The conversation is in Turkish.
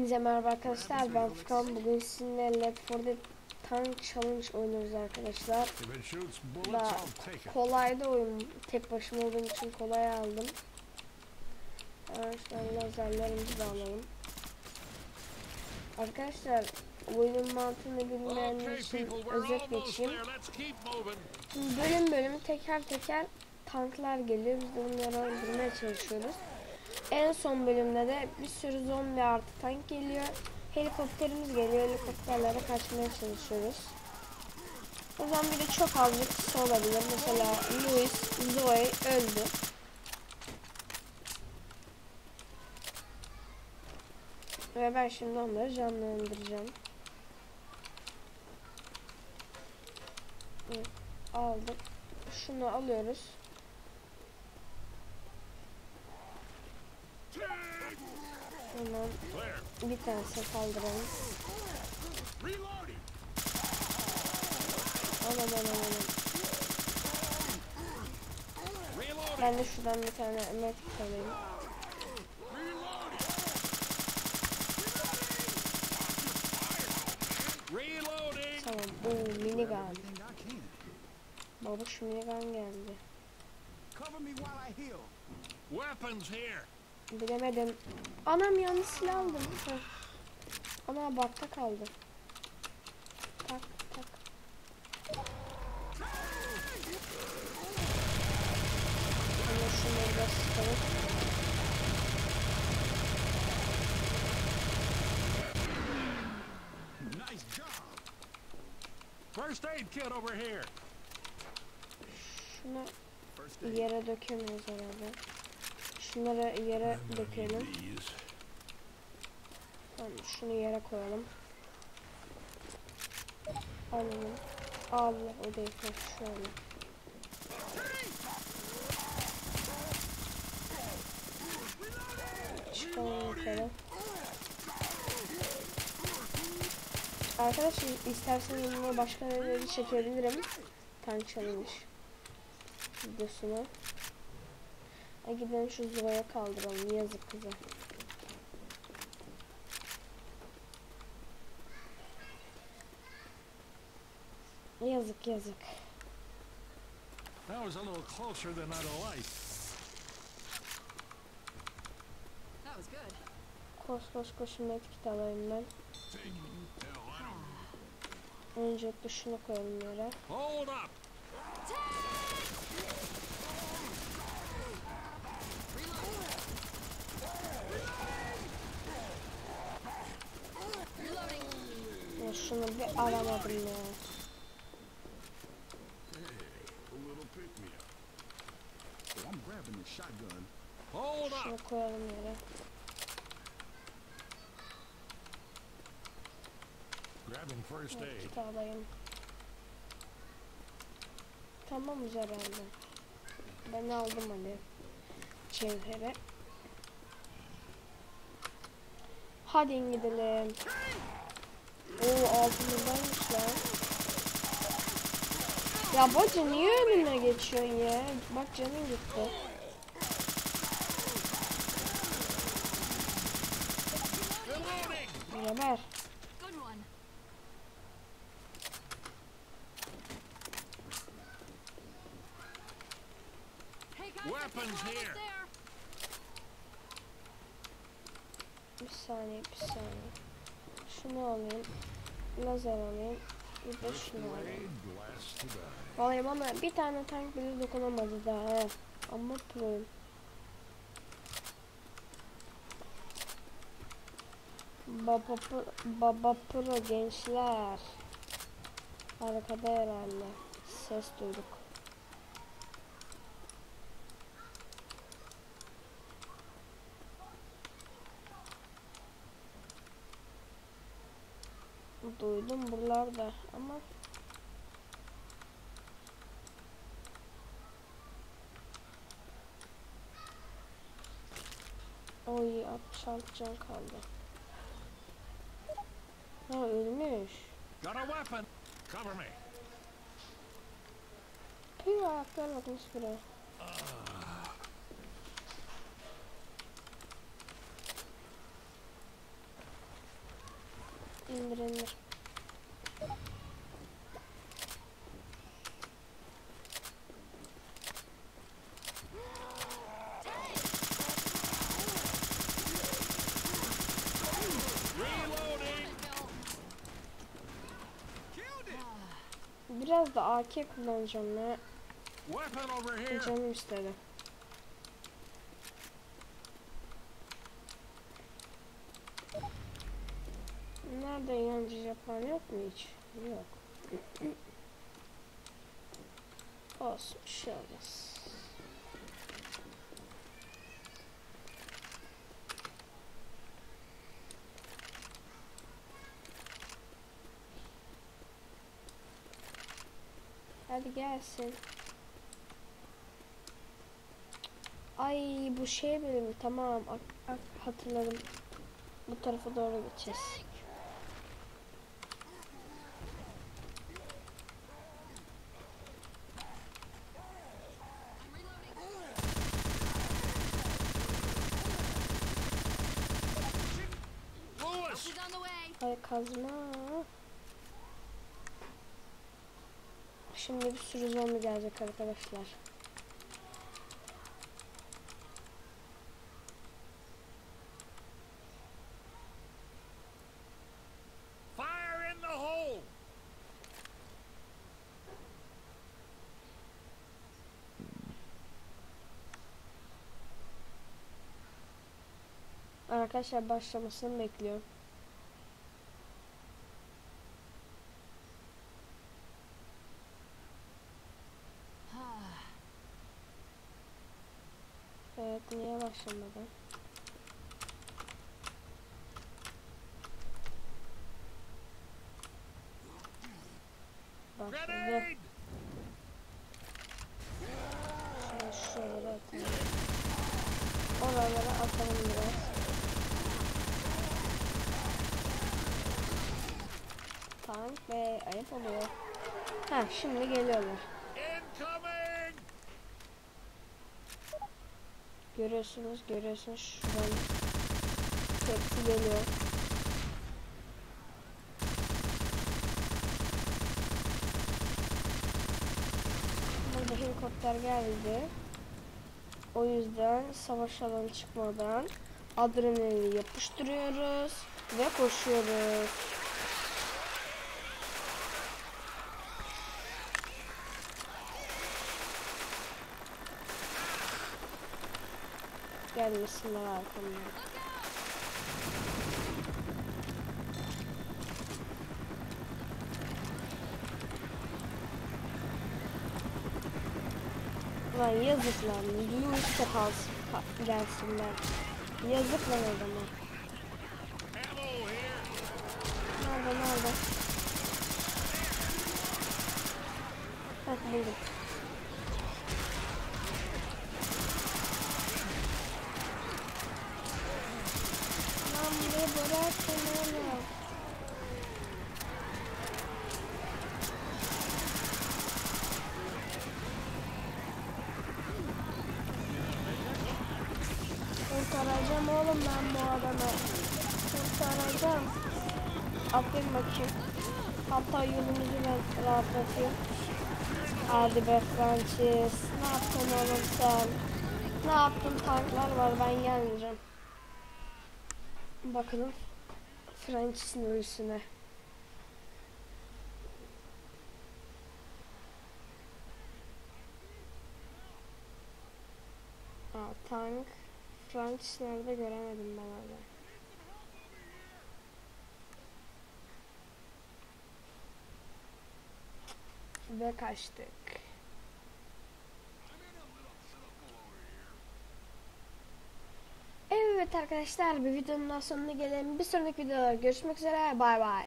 Hepinize merhaba arkadaşlar, ben Furkan. Bugün sizinle Left 4 Dead Tank Challenge oynuyoruz arkadaşlar. Da kolay da oyun, tek başıma olduğum için kolay aldım. Arkadaşlar lazerlerimizi de alalım. Arkadaşlar oyunun mantığını bilmeyenler için özet geçeyim. Şimdi bölüm bölüm teker teker tanklar geliyor, biz de bunları öldürmeye çalışıyoruz. En son bölümde de bir sürü zombi artı tank geliyor. Helikopterimiz geliyor. Helikopterlere kaçmaya çalışıyoruz. O zaman bir de çok azıcık kişi olabilir. Mesela Louis, Zoe öldü. Ve ben şimdi onları canlandıracağım. Evet, aldım. Şunu alıyoruz. Hemen bir tanesini kaldıralım. Alalım. Ben de şuradan bir tane medkit alayım. Tamam, bu minigun. Babuş minigun geldi. Bilemedim. Anam yanlış silah aldım. Ana bakta kaldı. Tak. Ama şunları biraz sıkalım. First aid kit over here. Şunu yere dökemeyiz herhalde. Şunları yere dökelim. Tamam, şunu yere koyalım. Alalım. Allah, o değil. Şöyle. Çıkalım yukarı. Arkadaşlar isterseniz bunu başka yerlere çekebilirim. Tank Challenge videosunu. Gidelim şu Zoe'ye kaldıralım. Yazık kıza. Yazık. That was a little closer than I'd like. That was good. Koş medkit alayım ben. Öncelikle şunu koyalım yere. Hold up. Ya şunu bir aramadım ya. Şunu koyalım yere. Grabbing first aid. Medkit alayım. Tamamız herhalde. Ben aldım hani cevheri. Hadi gidelim. Oo, altımızdaymış lan. Ya bacı niye önüne geçiyorsun ya? Bak canın gitti. Geber. Weapons here. Bir saniye. Şunu alayım. Lazer alayım. Bir de şunu alayım. Vallahi bana bir tane tank bile dokunamadı daha. Ama proyum. Baba pro gençler. Arkada herhalde. Ses duyduk. Duydum buralarda ama oy 66 can kaldı. Ha, ölmüş. Got a weapon. Cover me. Tüy, ayaklar bakmış buraya. İndir indir. Biraz da AK kullanacağım ya. Weapon over here. Canım istedi. Nerede yancı yapan yok mu hiç? Yok. Olsun, bir şey olmaz. Hadi gelsin. Ay bu şey benim, tamam hatırladım. Bu tarafa doğru gideceğiz. Lewis! She's on the way. Ay kazma. Şimdi bir sürü zombi gelecek arkadaşlar. Fire in the hole! Arkadaşlar başlamasını bekliyorum. Evet, niye başlamadı? Başladı. Grenade! Şöyle atalım. Oralara atalım biraz. Tank ve ayıp oluyor. Ha, şimdi geliyorlar. Incoming! Görüyorsunuz şuradan hepsi geliyor. Burada helikopter geldi. O yüzden savaş alanı çıkmadan adrenalini yapıştırıyoruz ve koşuyoruz. Gelmesinler arkamdan. Lan yazık lan. Lewis'te gelsinler. Yazık lan adama. Ammo here! Nerede? Heh, buldum. Lan buraya bırakın oğlum. Kurtaracağım oğlum ben bu adamı. Kurtaracağım. Atlayın bakayım. Hatta yolumuzu ben rahatlatayım. Hadi be Francis. Ne yaptın oğlum sen? Ne yaptın? Tanklar var, ben gelmeyeceğim. Bakalım Francis'in ölüsüne. Tank. Francis nerede göremedim ben hala. Ve kaçtık. Evet arkadaşlar, bir videonun daha sonuna gelelim. Bir sonraki videoda görüşmek üzere. Bay bay.